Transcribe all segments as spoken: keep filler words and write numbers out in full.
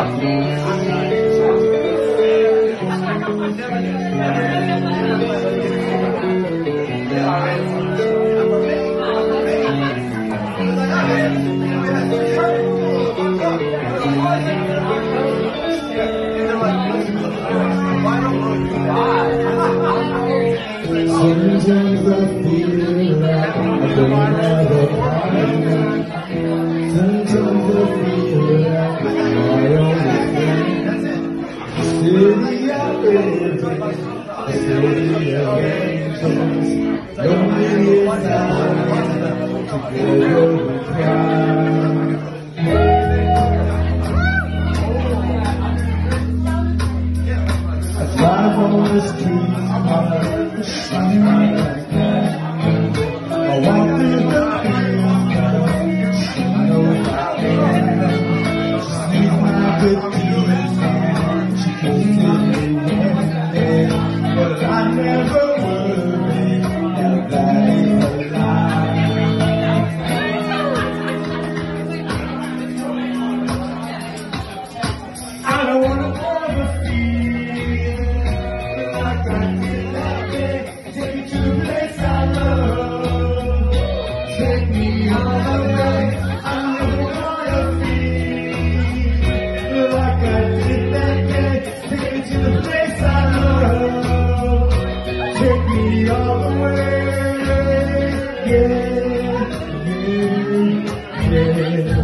Sometimes I feel like I don't have a partner. Sometimes I feel like my only friend. Steady operating, steady arrangements. Lonely inside, together we cry. I drive on the streets of the sunny like that. I walk through the fields, I know I can. Sneak my good deeds and she can see me winning. But I never worry, now that ain't a lie. I don't wanna ever feel like I did that day. Take me to the place I love. Take me all the way. I never wanna feel like I did that day. Take me to the place I love. Take me all the way. Yeah, yeah, yeah.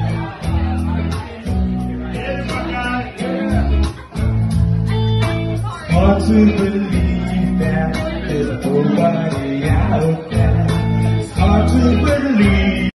Hard to believe that there's nobody out there. It's hard to believe